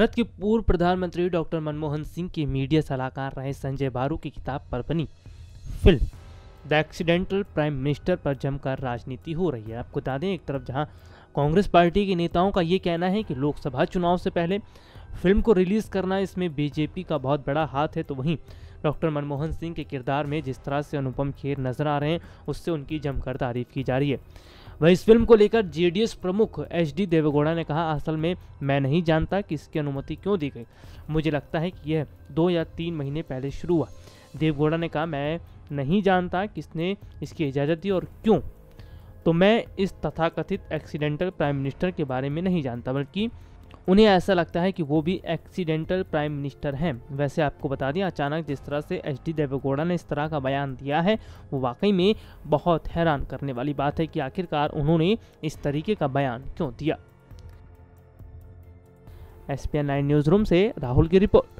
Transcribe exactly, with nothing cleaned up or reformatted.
भारत के पूर्व प्रधानमंत्री डॉक्टर मनमोहन सिंह के मीडिया सलाहकार रहे संजय बारू की किताब पर बनी film the accidental prime minister पर जमकर राजनीति हो रही है। आपको बता दें, एक तरफ जहां कांग्रेस पार्टी के नेताओं का ये कहना है कि लोकसभा चुनाव से पहले फिल्म को रिलीज करना इसमें बीजेपी का बहुत बड़ा हाथ है, तो वहीं डॉक्टर मनमोहन सिंह के किरदार में जिस तरह से अनुपम खेर नजर आ रहे हैं उससे उनकी जमकर तारीफ की जा रही है। वह इस फिल्म को लेकर जेडीएस प्रमुख एच डी देवेगौड़ा ने कहा, असल में मैं नहीं जानता कि इसकी अनुमति क्यों दी गई, मुझे लगता है कि यह दो या तीन महीने पहले शुरू हुआ। देवेगौड़ा ने कहा, मैं नहीं जानता किसने इसकी इजाज़त दी और क्यों, तो मैं इस तथाकथित एक्सीडेंटल प्राइम मिनिस्टर के बारे में नहीं जानता, बल्कि उन्हें ऐसा लगता है कि वो भी एक्सीडेंटल प्राइम मिनिस्टर हैं। वैसे आपको बता दें, अचानक जिस तरह से एच डी देवेगौड़ा ने इस तरह का बयान दिया है वो वाकई में बहुत हैरान करने वाली बात है कि आखिरकार उन्होंने इस तरीके का बयान क्यों दिया। S P N nine news room से राहुल की रिपोर्ट।